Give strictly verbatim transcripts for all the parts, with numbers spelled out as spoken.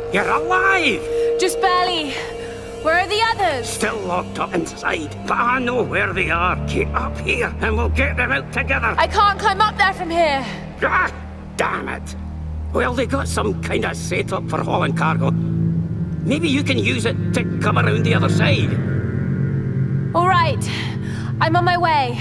You're alive! Just barely. Where are the others? Still locked up inside, but I know where they are. Get up here and we'll get them out together. I can't climb up there from here. Ah, damn it. Well, they got some kind of setup for hauling cargo. Maybe you can use it to come around the other side. All right. I'm on my way.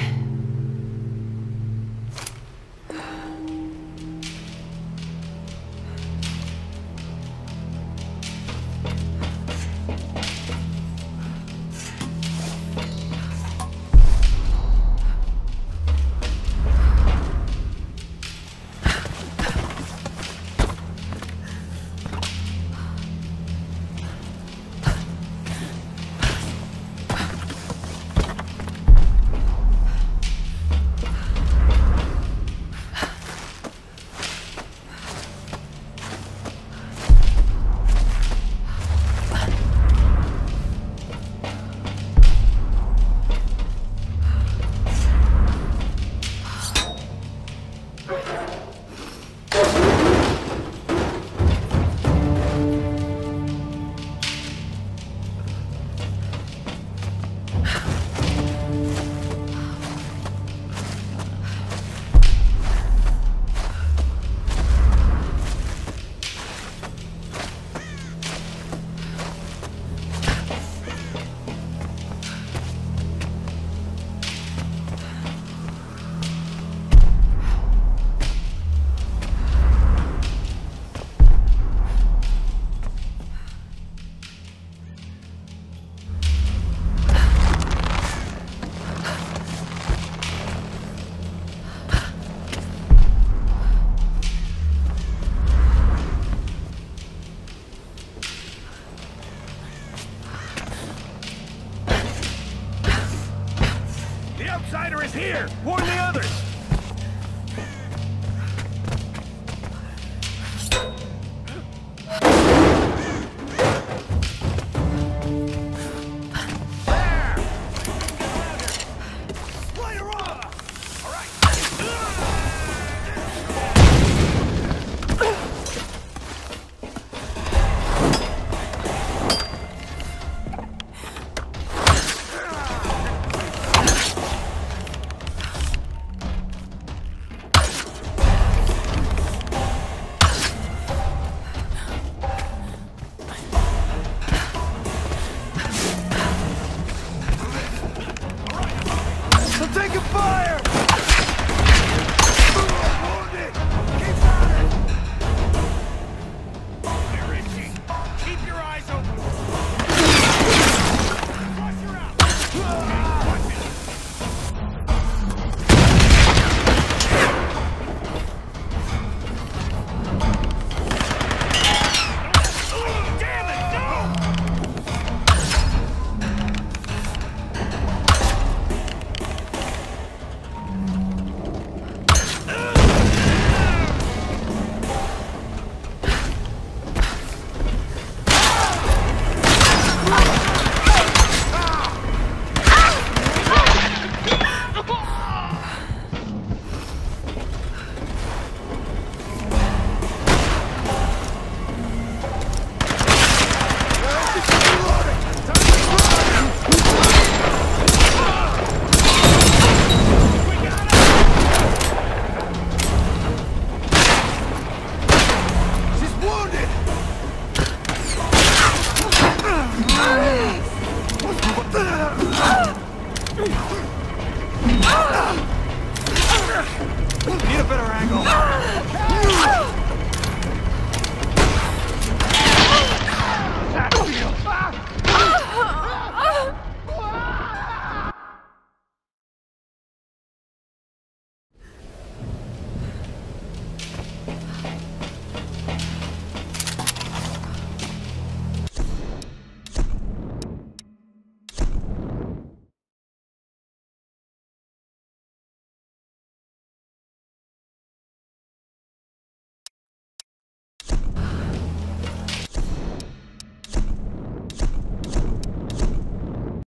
Outsider is here! Warn the others! Need a better angle.